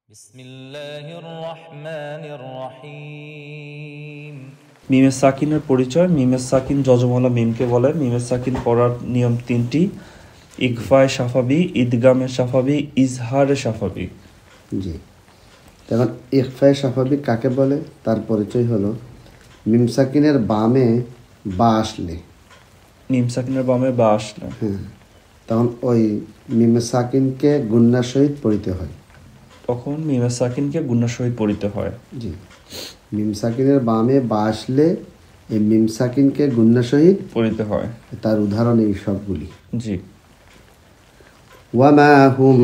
বিসমিল্লাহির রহমানির রহিম। মিমের সাকিনের পরিচয়। মিমের সাকিন যজমলা মিমকে বলে। মিমের সাকিন পড়ার নিয়ম তিনটি: ইকফায়ে সাফাবি, ইদগামে সাফাবি, ইজহারে সাফাবি। জি, তখন ইখফায়ে সাফাবি কাকে বলে তার পরিচয় হলো মিম সাকিনের বামে বা আসলে, মিম সাকিনের বামে বা আসলে তখন ওই মিম সাকিনকে গুন্নার সহিত পড়িতে হয়। তখন মিমের সাকিনকে গুণার সহিত পড়িতে হয়। জি, মিম সাকিনের বামে বা আসলে এই মিম সাকিনকে গুন্নার সহিত পড়িতে হয়। তার উদাহরণ এই সবগুলি। জি। ওয়ামা হুম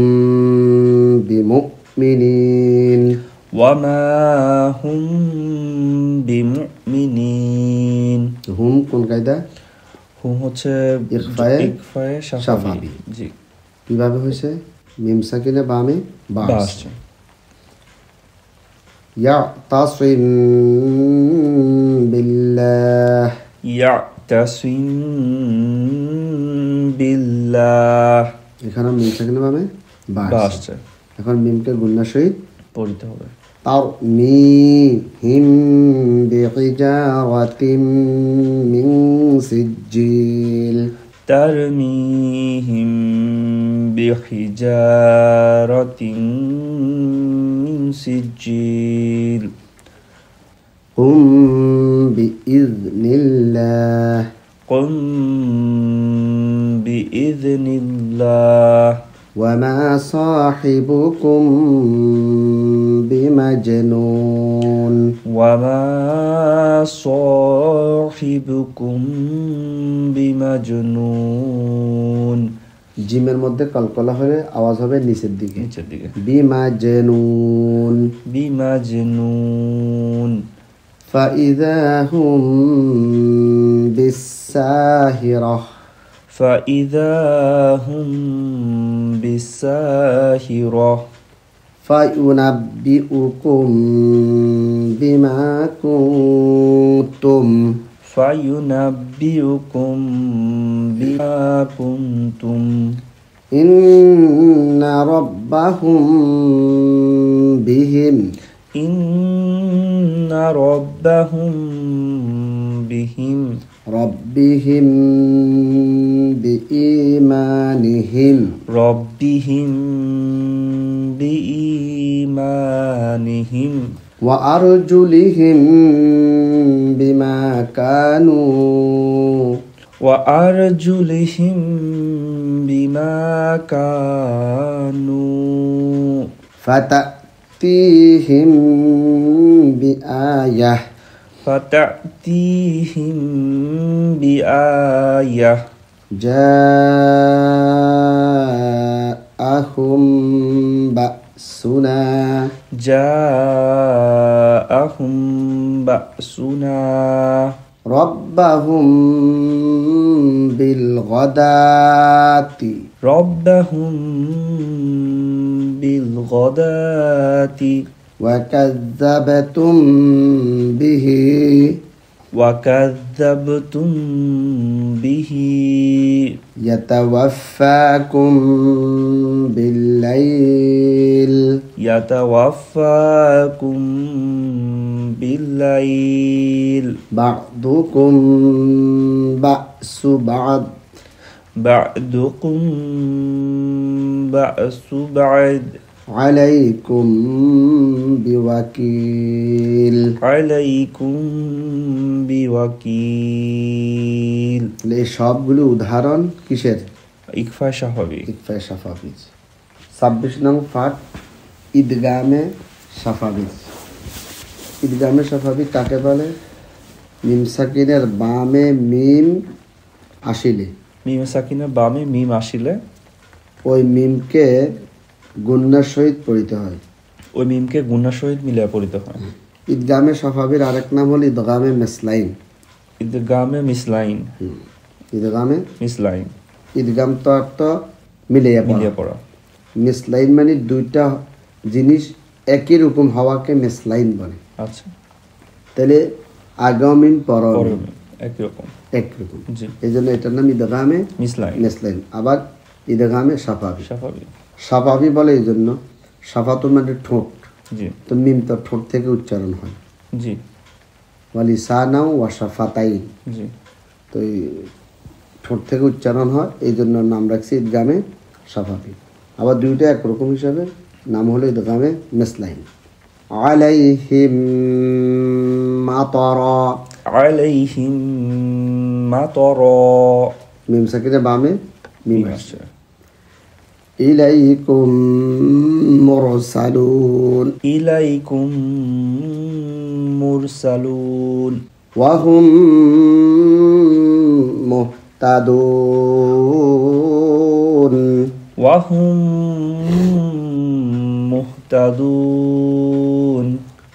বিমুমিনিন। ওয়ামা হুম বিমুমিনিন। হুম কোন কায়দা? হুম হচ্ছে ইকফায়ে সাফাবি। জি। কিভাবে হয়েছে? মিম সাকিনের বামে বা বা আসছে। আসছে। ইয়াতাসিম বিল্লাহ। ইয়াতাসিম বিল্লাহ। এখানে মিম সাকিনের বামে বা বা আসছে। আসছে, এখন মিমকে গুন্নার সহিত পড়িতে হবে। তারমিহিম বিহিজারাতিম মিন সিজ্জিল। তারমিহিম বিহিজারাতিন মিন সিজ্জিল। হুম বিইذনিল্লাহ। قم بإذن الله وما صاحبكم بمجنون. وما صاحبكم بمجنون। জিমের মধ্যে কলকলা হলে আওয়াজ হবে নিচের দিকে, নিচের দিকে। বিমাজনুন। বিমাজনুন। فإذا هم بالساهرة. فإذا هم بالساهرة. فينبئكم بما كنتم. فينبئكم بما كنتم. إن ربهم بهم. إن ربهم بهم. ربهم بإيمانهم. ربهم بإيمانهم. وأرجلهم بما كانوا. وأرجلهم بما كانوا. فتأتيهم بآية. فتأتيهم بآية. جاءهم بأسنا. جاءهم بأسنا. ربهم بالغداة. ربهم بالغداة. وكذبتم به. وكذبتم به. يتوفاكم بالليل. يتوفاكم بالليل. بعضكم بأس بعض. بعضكم بأس بعض. عليكم بوكيل. عليكم بوكيل. এই সবগুলো উদাহরণ কিসের? ইকফা সাফাবি। ইকফায়ে সাফাবি। 26 নং পাঠ ঈদগামে সাফাবি। ঈদগামে সাফাবি কাকে বলে? মিম সাকিনের বামে মিম আসিলে মিম সাকিনের বামে মিম আসিলে ওই মিমকে গুন্নার সহিত পড়িতে হয়। ওই মিমকে গুণার সহিত মিলিয়ে পড়িতে হয়। ঈদগামে সাফাবির আরেক নাম হল ঈদগামে মেসলাইন। ঈদগামে মিসলাইন। ঈদগামে মিসলাইন ঈদগাম তো অর্থ মিলিয়ে মিলিয়ে পড়া। পড়া। মিসলাইন মানে দুইটা জিনিস একই রকম হওয়াকে মেসলাইন বলে। আচ্ছা, তাহলে আগেও মিম পরেও পরেও মিম একই রকম। একরকম, জি। এই জন্য এটার নাম ঈদগামে মিসলাইন। মেসলাইন। আবার ঈদগামে সাফাবি। সাফাবি। সাফাবি বলে এই জন্য শাফাতুন মানে ঠোঁট, জি তো মিম তো ঠোঁট থেকে উচ্চারণ হয়। জি ওয়ালিসানাও ওয়া শাফাতাইন, জি তো এই ঠোঁট থেকে উচ্চারণ হয়, এই জন্য নাম রাখছি ঈদগামে শাফাফি। আবার দুইটা একরকম হিসাবে নাম হলো ঈদগামে মিসলাইন। আলাইহিম মাতারা, আলাইহিম মাতারা, মিম সাকিনের বামে মিম মিম আসছে। আসছে। ইলাইকুম মুরসালুন, ইলাইকুম মুরসালুন, ওয়াহুম মুহতাদুন, ওয়াহুম মুহতাদুন,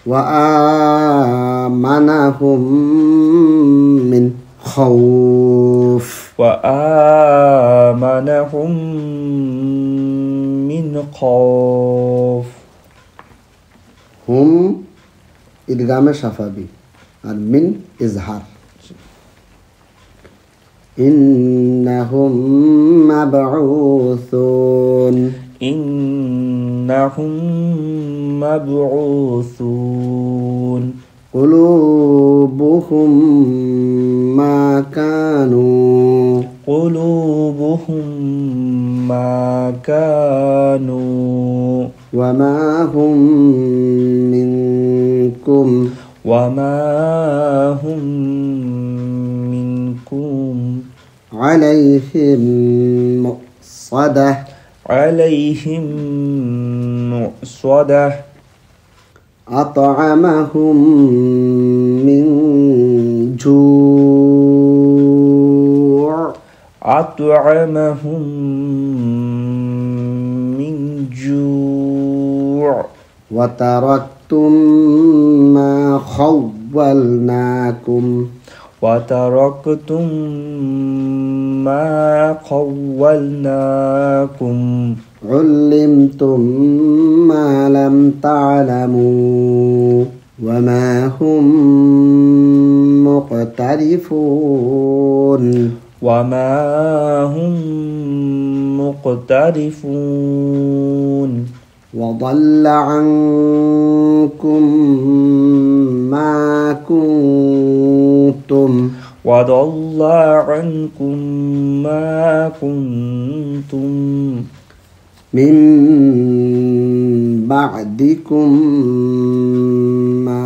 وآمنهم من خوف, وآمنهم من خوف। হুম ইদগামে শাফাবি আর মিন ইজহার। ইন্নাহুম মাবউসুন, إنهم مبعوثون، قلوبهم ما كانوا قلوبهم ما كانوا وما هم منكم وما هم منكم عليهم مؤصدة, عليهم مؤصدة، أطعمهم من جوع, أطعمهم من جوع، وتركتم ما خولناكم وتركتم ما خولناكم علمتم ما لم تعلموا وما هم مقترفون, وما هم مقترفون، وضل عنكم ما كنتم وضل عنكم ما كنتم من بعدكم ما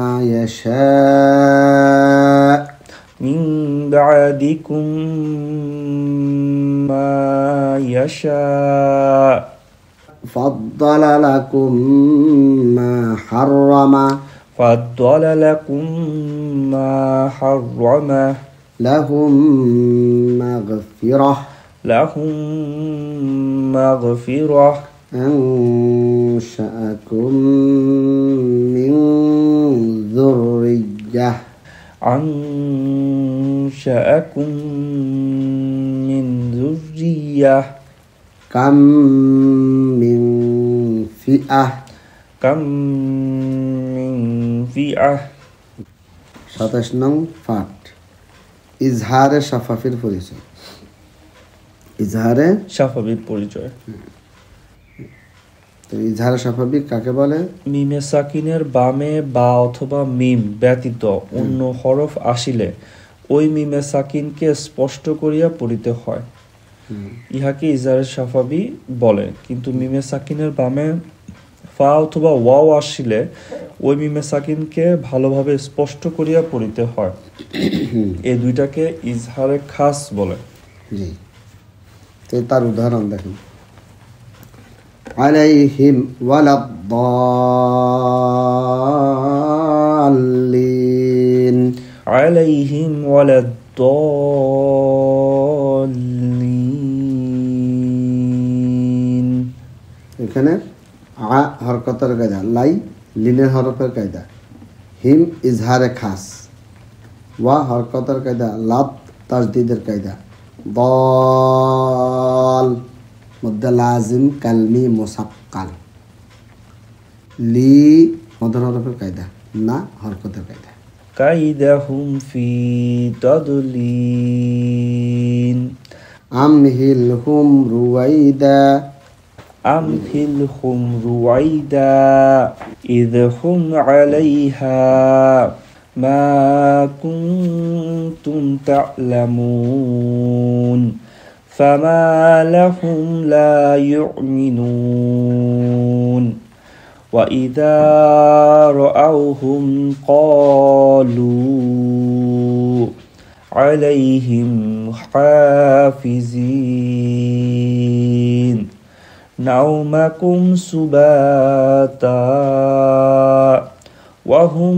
يشاء, من بعدكم ما يشاء، فضل لكم ما حرم فضل لكم ما حرم لهم مغفرة, لهم مغفرة، أنشأكم من ذرية, أنشأكم من ذرية، كم من فئة, كم من فئة। 27 নং পাঠ ইজহারে শাফাফির পরিচয়। ইজহারে শাফাবির পরিচয়। তো ইজহারে শাফাবি কাকে বলে? মিমে সাকিনের বামে বা অথবা মিম ব্যতীত অন্য হরফ আসিলে ওই মিমে সাকিনকে স্পষ্ট করিয়া পড়িতে হয়, ইহাকে ইজহারে শাফাবি বলে। কিন্তু মিমে সাকিনের বামে ফা অথবা ওয়াও আসিলে ওই মিমে সাকিনকে ভালোভাবে স্পষ্ট করিয়া পড়িতে হয়, এই দুইটাকে ইজহারে খাস বলে। জি, তো তার উদাহরণ দেখেন। আলাইহিম ওয়ালাদ-দাল্লিন, আলাইহিম ওয়ালাদ-দাল্লিন। এখানে আ হরকতের কায়দা, লাই লিনের হরফের কায়দা, হিম ইজহারে খাস, ওয়া হরকতের কায়দা, লাদ তাজদিদের কায়দা, দল মধ্যে লাজিম কালমি মুসাক্কাল, লি মধ্যে হরফের কায়দা, না হরকতের কায়দা। কাইদাহুম ফি তাদলিন, আমহিলহুম রুয়াইদা, أم في الخمر وعيدا إذ هم عليها ما كنتم تعلمون فما لهم لا يؤمنون وإذا رأوهم قالوا عليهم حافظين نومكم سباتا وهم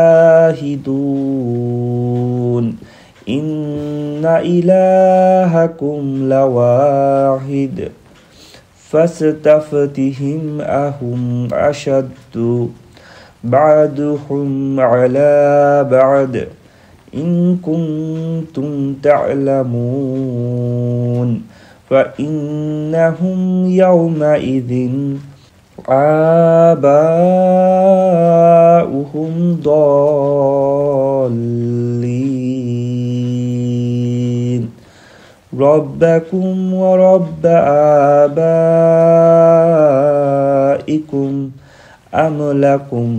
شاهدون إن إلهكم لواحد فاستفتهم أهم أشد بعضهم على بعض إن كنتم تعلمون فإنهم يومئذ آباؤهم ضالين ربكم ورب آبائكم أم لكم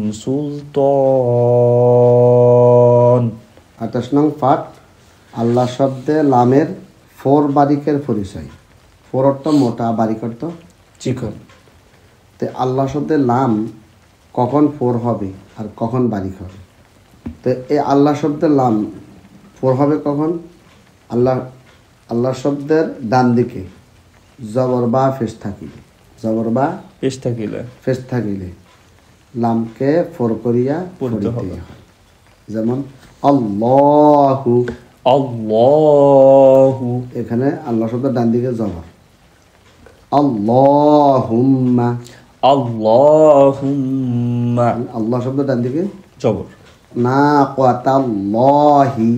سلطان 28 নং পাঠ আল্লাহ শব্দে লামের ফোর বারিকের পরিচয়। ফোর অর্থ মোটা, বারিক অর্থ চিকন। তো আল্লাহ শব্দে লাম কখন ফোর হবে আর কখন বারিক হবে? তো এই আল্লাহ শব্দের লাম ফোর হবে কখন? আল্লাহ শব্দের ডান দিকে জবর বা ফেস থাকিলে, জবর বা ফেস থাকিলে লামকে ফোর করিয়া পড়িতে হয়। যেমন আল্লাহু, আল্লাহু, এখানে আল্লাহ শব্দের ডান দিকে জবর। আল্লাহুম্মা, আল্লাহুম্মা, আল্লাহ শব্দের ডান দিকে জবর। নাকাতাল্লাহি,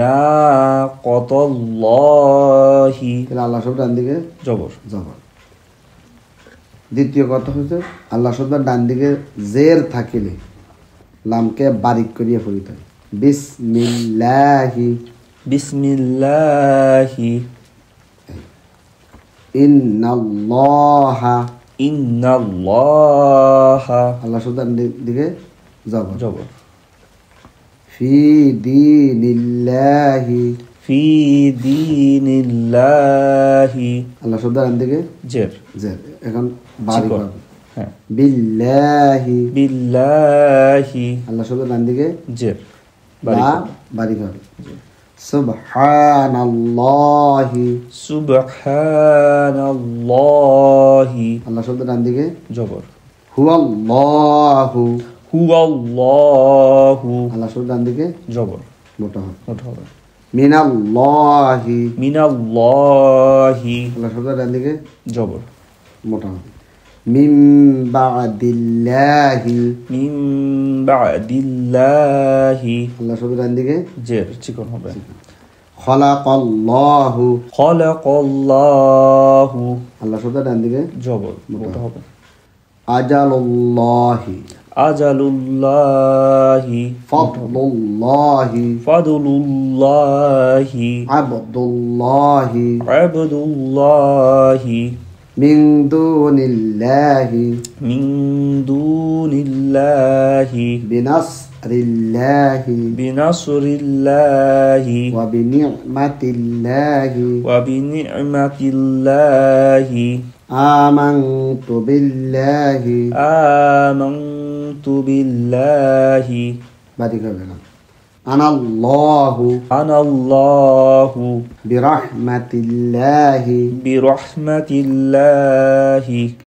নাকাতাল্লাহি, তাহলে আল্লাহ শব্দের ডান দিকে জবর। জবর। দ্বিতীয় কথা হচ্ছে আল্লাহ শব্দের ডান দিকে জের থাকিলে লামকে বারিক করিয়া পড়িতে হয়। বিসমিল্লাহি, বিসমিল্লাহি, ইন্নাল্লাহা, ইন্নাল্লাহা, আল্লাহ শব্দের ডান দিকে জবর। জবর। ফি দীনিল্লাহি, ফি দীনিল্লাহি, আল্লাহ শব্দের ডান দিকে জের। জের। এখন বারিক চিকন। হবে। হ্যাঁ। বিল্লাহি, বিল্লাহি, আল্লাহ শব্দের ডান দিকে জের। লা বারিক হবে। সুবহানাল্লাহি, সুবহানাল্লাহি, আল্লাহ শব্দের ডান দিকে জবর। হুয়াল্লাহু, হুয়াল্লাহু, আল্লাহ শব্দের ডান দিকে জবর। মোটা হবে। মোটা হবে। মিনাল্লাহি, মিনাল্লাহি, আল্লাহ শব্দের ডান দিকে জবর। মোটা হবে। মিন বাদিল্লাহি, মিন বাদিল্লাহি, আল্লাহ শব্দের ডান দিকে জের, চিকন হবে। খলাকাল্লাহু, খলাকাল্লাহু, আল্লাহ শব্দের ডান দিকে জবর, মোটা হবে। আজালুল্লাহি, আজালুল্লাহি, ফাদলুল্লাহি, ফাদলুল্লাহি, আবদুল্লাহি, আবদুল্লাহি, মিন দুনিল্লাহি, মিন দুনিল্লাহি, বিনাসরিল্লাহি, বিনাসরিল্লাহি, ওয়া বিনি'মাতিল্লাহি, ওয়া বিনি'মাতিল্লাহি, আমানতু বিল্লাহি, আমানতু বিল্লাহি, বারিক হবে না। আনাল্লাহু, আনাল্লাহু, বিরহমাতিল্লাহি, বিরহমাতিল্লাহি,